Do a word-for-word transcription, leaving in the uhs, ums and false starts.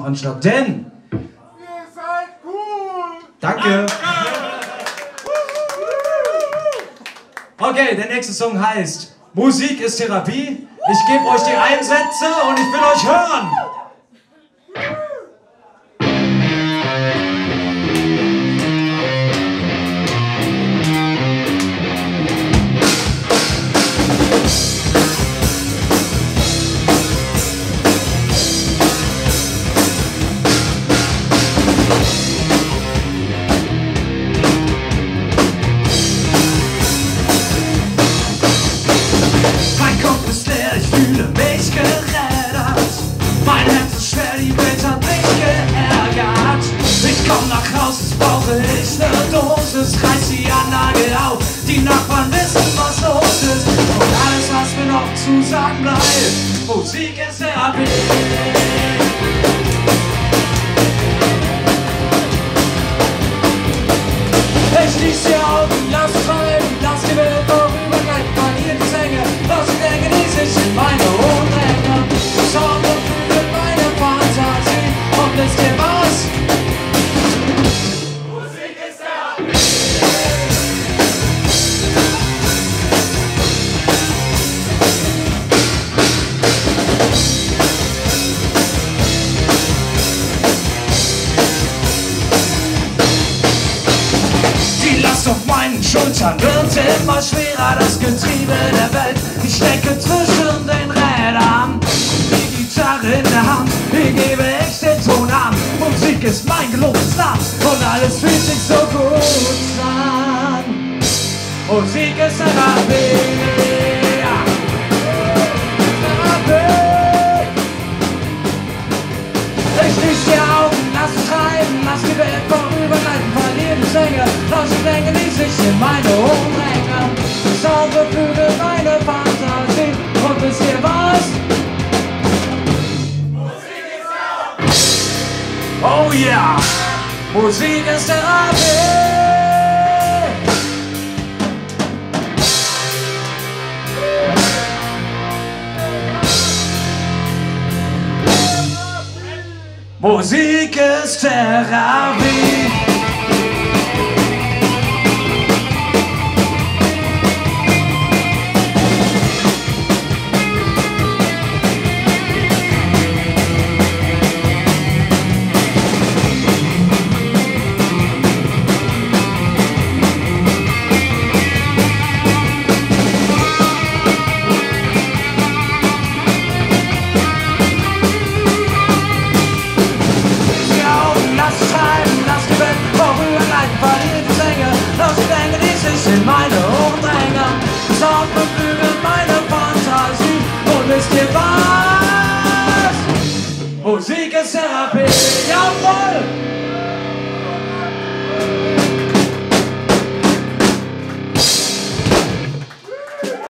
Veranstalter. Denn ihr seid cool! Danke! Okay, der nächste Song heißt Musik ist Therapie. Ich gebe euch die Einsätze und ich will euch hören! Reiß die Anlage auf, die Nachbarn wissen, was los ist. Und alles, was mir noch zu sagen bleibt, Musik ist Therapie. Ich schließ die Augen, lass treiben, lass die Welt vorübergehen, verliert die Sänge, lass die Dinge, die sich in meine Ohren drängen. Schau und fühle meine Fantasie und wisst ihr was? Schultern wird immer schwerer, das Getriebe der Welt. Ich stecke zwischen den Rädern, die Gitarre in der Hand, ich gebe echt den Ton an. Musik ist mein gelobtes Land und alles fühlt sich so gut an. Musik ist Therapie. Ich schließ die Augen, lass mich treiben, lass die Welt vorübergleiten, verliere die Sänger, lass die Dinge, die sich in meine Ohren drängen. Schau, beflügel meine Fantasie und wisst ihr was? Musik ist Therapie! Oh ja! Musik ist Therapie! Musik ist Therapie. In meine Ohren drängen, Sound beflügelt meine Fantasie und wisst ihr was? Musik ist Therapie.